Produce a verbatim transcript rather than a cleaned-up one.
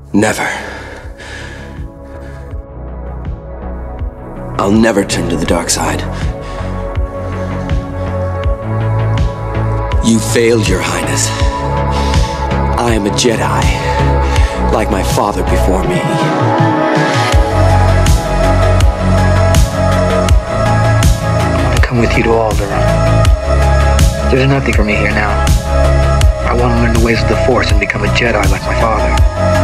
Never. I'll never turn to the dark side. You failed, Your Highness. I am a Jedi, like my father before me. I want to come with you to Alderaan. There's nothing for me here now. I want to learn the ways of the Force and become a Jedi like my father.